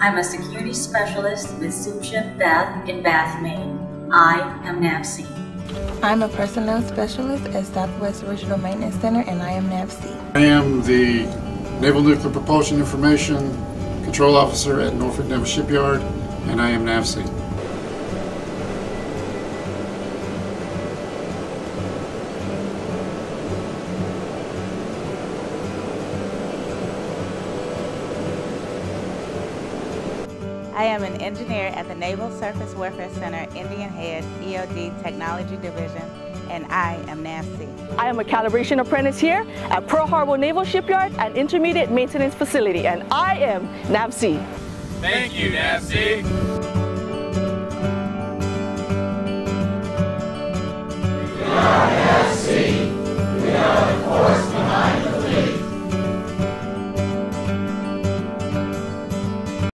I'm a security specialist with Soupship Bath in Bath, Maine. I am NAVSEA. I'm a personnel specialist at Southwest Regional Maintenance Center, and I am NAVSEA. I am the Naval Nuclear Propulsion Information Control Officer at Norfolk Naval Shipyard, and I am NAVSEA. I am an engineer at the Naval Surface Warfare Center, Indian Head, EOD Technology Division, and I am NAVSEA. I am a calibration apprentice here at Pearl Harbor Naval Shipyard, an intermediate maintenance facility, and I am NAVSEA. Thank you, NAVSEA.